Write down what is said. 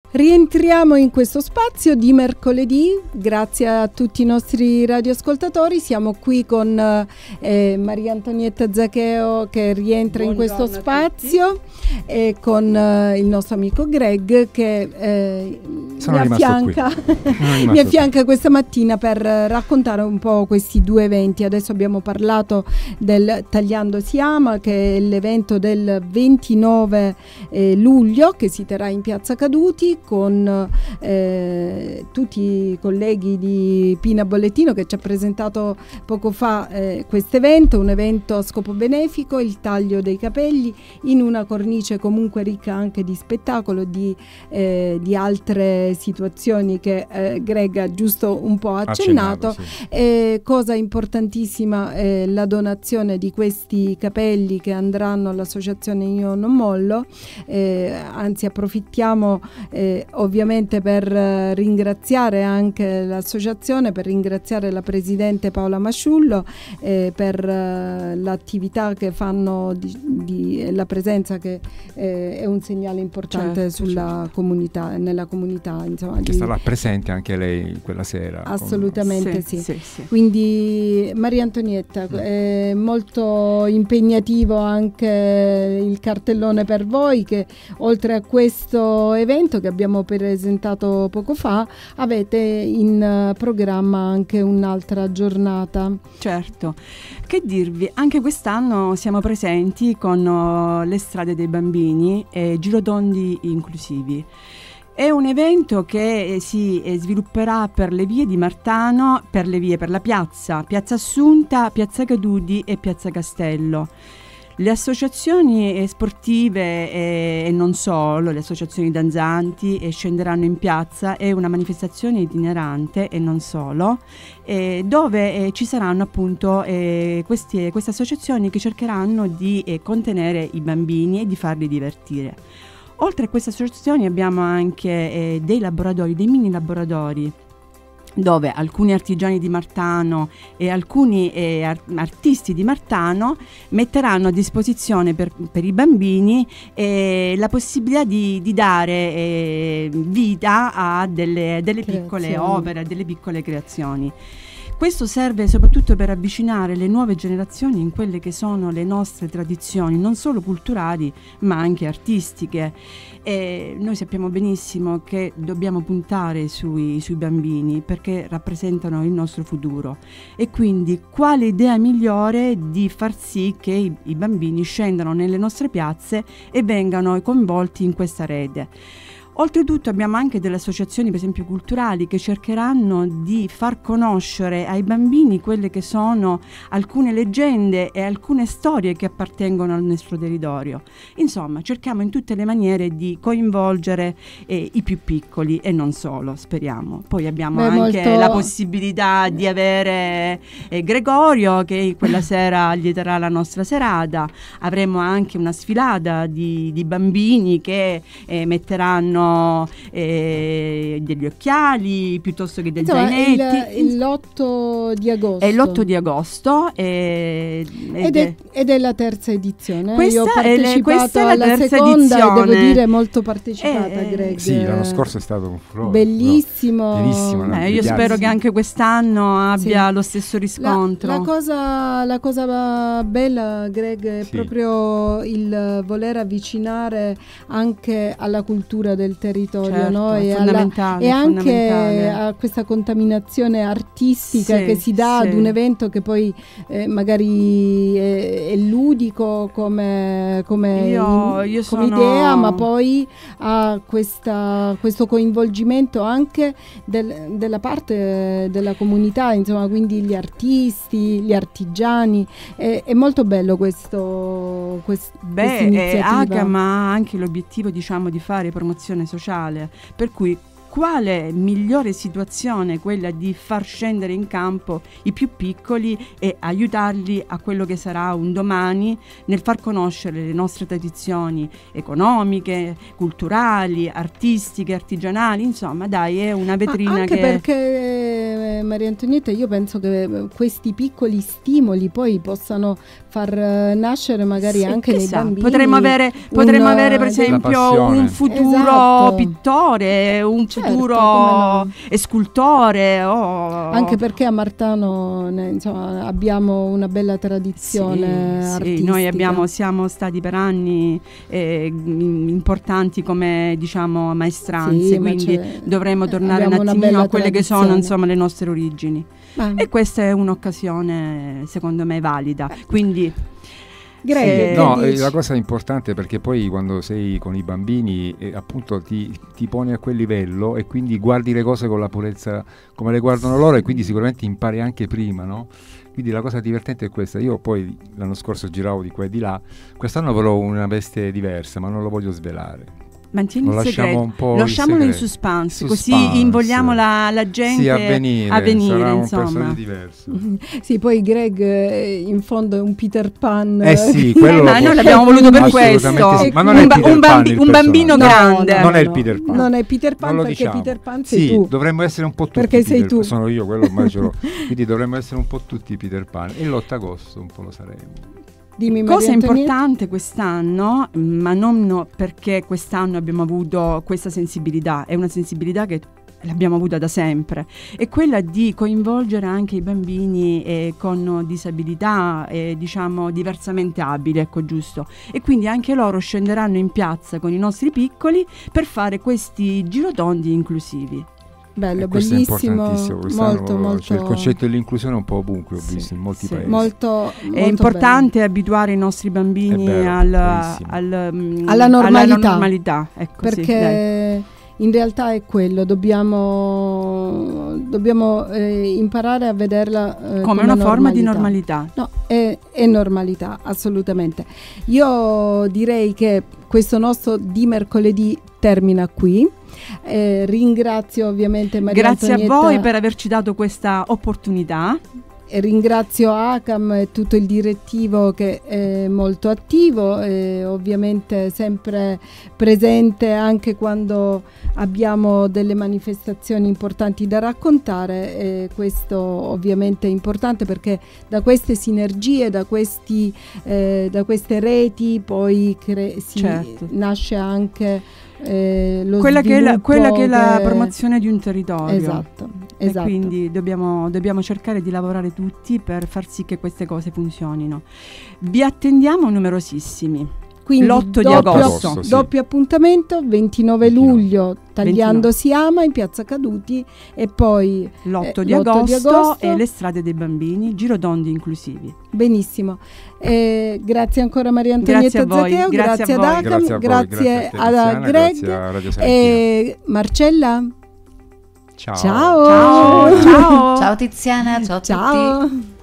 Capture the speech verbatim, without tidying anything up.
Rientriamo in questo spazio di mercoledì, grazie a tutti i nostri radioascoltatori. Siamo qui con eh, Maria Antonietta Zaccheo che rientra Buongiorno in questo spazio e con eh, il nostro amico Greg che eh, mi affianca, mi affianca questa mattina per raccontare un po' questi due eventi. Adesso abbiamo parlato del Tagliando si ama, che è l'evento del ventinove eh, luglio che si terrà in Piazza Caduti, con eh, tutti i colleghi di Pina Bollettino che ci ha presentato poco fa eh, questo evento, un evento a scopo benefico, il taglio dei capelli in una cornice comunque ricca anche di spettacolo, di, eh, di altre situazioni che eh, Greg ha giusto un po' accennato. accennato sì. eh, cosa importantissima è la donazione di questi capelli che andranno all'associazione Io Non Mollo, eh, anzi approfittiamo eh, ovviamente per eh, ringraziare anche l'associazione, per ringraziare la presidente Paola Masciullo eh, per eh, l'attività che fanno, di, di, la presenza che eh, è un segnale importante certo, sulla certo. comunità, nella comunità, insomma, che di... sarà presente anche lei quella sera. Assolutamente sì, sì. Sì, sì. Quindi Maria Antonietta, mm. è molto impegnativo anche il cartellone per voi, che oltre a questo evento che abbiamo presentato poco fa, avete in programma anche un'altra giornata. Certo, che dirvi, anche quest'anno siamo presenti con uh, le strade dei bambini e girotondi inclusivi. È un evento che eh, si eh, svilupperà per le vie di Martano, per le vie, per la piazza, Piazza Assunta, Piazza Caduti e Piazza Castello. Le associazioni sportive e, e non solo, le associazioni danzanti e scenderanno in piazza, è una manifestazione itinerante e non solo, eh, dove eh, ci saranno appunto eh, questi, queste associazioni che cercheranno di eh, contenere i bambini e di farli divertire. Oltre a queste associazioni abbiamo anche eh, dei laboratori, dei mini laboratori, dove alcuni artigiani di Martano e alcuni eh, art- artisti di Martano metteranno a disposizione per, per i bambini eh, la possibilità di, di dare eh, vita a delle, delle piccole opere, a delle piccole creazioni. Questo serve soprattutto per avvicinare le nuove generazioni in quelle che sono le nostre tradizioni, non solo culturali ma anche artistiche. E noi sappiamo benissimo che dobbiamo puntare sui, sui bambini perché rappresentano il nostro futuro, e quindi quale idea migliore di far sì che i, i bambini scendano nelle nostre piazze e vengano coinvolti in questa rete. Oltretutto abbiamo anche delle associazioni, per esempio culturali, che cercheranno di far conoscere ai bambini quelle che sono alcune leggende e alcune storie che appartengono al nostro territorio. Insomma, cerchiamo in tutte le maniere di coinvolgere eh, i più piccoli e non solo, speriamo. Poi abbiamo Beh, anche molto... la possibilità di avere eh, Gregorio, che quella sera lieterà la nostra serata. Avremo anche una sfilata di, di bambini che eh, metteranno Eh, degli occhiali piuttosto che degli Insomma, zainetti. Il, l'otto di agosto. È l'otto di agosto e, ed, è, ed è la terza edizione. Questa Io ho partecipato è, questa alla è la terza seconda edizione. E devo dire molto partecipata, eh, Greg. Sì, l'anno scorso è stato un furore. Bellissimo. Benissimo. Eh, io spero che anche quest'anno abbia sì. lo stesso riscontro. La, la, cosa, la cosa bella, Greg, è sì. proprio il voler avvicinare anche alla cultura del territorio, certo, no? e, alla, e anche a questa contaminazione artistica sì, che si dà sì. ad un evento che poi eh, magari è, è ludico come, come, io, io come sono... idea, ma poi ha questa, questo coinvolgimento anche del, della parte della comunità, insomma, quindi gli artisti, gli artigiani. È, è molto bello questo, quest, Beh, questa iniziativa. Agam ha anche l'obiettivo, diciamo, di fare promozione sociale, per cui quale migliore situazione quella di far scendere in campo i più piccoli e aiutarli a quello che sarà un domani nel far conoscere le nostre tradizioni economiche, culturali, artistiche, artigianali, insomma dai, è una vetrina. Ma anche che... perché Maria Antonietta, io penso che questi piccoli stimoli poi possano far nascere magari sì, anche nei sa. bambini. Potremmo avere, potremmo un, avere per esempio un futuro esatto. pittore, un certo, futuro no. scultore. Oh. Anche perché a Martano ne, insomma, abbiamo una bella tradizione sì, artistica. Sì, noi abbiamo, siamo stati per anni eh, importanti come diciamo maestranze, sì, quindi dovremmo tornare un attimino a quelle che sono insomma le nostre origini. Ah. E questa è un'occasione secondo me valida. Quindi Greg, no, eh, la cosa importante, perché poi quando sei con i bambini eh, appunto ti, ti poni a quel livello e quindi guardi le cose con la purezza come le guardano loro, e quindi sicuramente impari anche prima, no? Quindi la cosa divertente è questa. Io poi l'anno scorso giravo di qua e di là, quest'anno avrò una veste diversa, ma non lo voglio svelare. Mantieni il segreto, un po' lasciamolo il in suspense, suspense, così invogliamo la, la gente sì, a venire, a venire sarà insomma. un personaggio diverso. Sì, poi Greg eh, in fondo è un Peter Pan. Eh sì, quello ma noi l'abbiamo voluto per questo. Sì. Ma non è un, Peter un, Pan bambi- un bambino no, grande. No, non no, è il Peter Pan. Non è Peter Pan perché diciamo. Peter Pan sei sì, tu. Dovremmo essere un po' tutti perché sei Peter tu. Pan. Sono io, quello ormai ce l'ho. Quindi dovremmo essere un po' tutti Peter Pan. E l'otto agosto un po' lo saremo. Dimmi, cosa importante quest'anno, ma non no, perché quest'anno abbiamo avuto questa sensibilità, è una sensibilità che l'abbiamo avuta da sempre, è quella di coinvolgere anche i bambini eh, con disabilità, eh, diciamo diversamente abili, ecco giusto, e quindi anche loro scenderanno in piazza con i nostri piccoli per fare questi girotondi inclusivi. Bello, eh, questo bellissimo, è importantissimo. molto, molto. Cioè, il concetto dell'inclusione è un po' ovunque, ho visto sì, in molti sì. paesi. Molto, molto è importante bello. abituare i nostri bambini vero, al, al, alla normalità, alla normalità. Ecco, perché sì, in realtà è quello, dobbiamo, dobbiamo eh, imparare a vederla eh, come, come una normalità. forma di normalità. No, è, è normalità, assolutamente. Io direi che questo nostro di mercoledì termina qui. Eh, ringrazio ovviamente Maria Grazie Antonietta. a voi per averci dato questa opportunità. E ringrazio ACAM e tutto il direttivo che è molto attivo e ovviamente sempre presente anche quando abbiamo delle manifestazioni importanti da raccontare, e questo ovviamente è importante perché da queste sinergie, da, questi, eh, da queste reti poi cre- si certo. nasce anche Eh, lo quella, che è la, quella che è la che... promozione di un territorio. Esatto, esatto. E quindi dobbiamo, dobbiamo cercare di lavorare tutti per far sì che queste cose funzionino. Vi attendiamo numerosissimi. Quindi l'otto doppio, di agosto, agosto sì. Doppio appuntamento, ventinove luglio, Tagliando si ama in Piazza Caduti, e poi l'otto eh, di, l'otto agosto di agosto e le strade dei bambini, girotondi inclusivi. Benissimo, eh, grazie ancora Maria Antonietta Zaccheo, grazie, grazie ad Acam, grazie, grazie, grazie a Greg grazie a Radio e Marcella. Ciao. Ciao. Ciao. Ciao. Ciao Tiziana, ciao a ciao. tutti.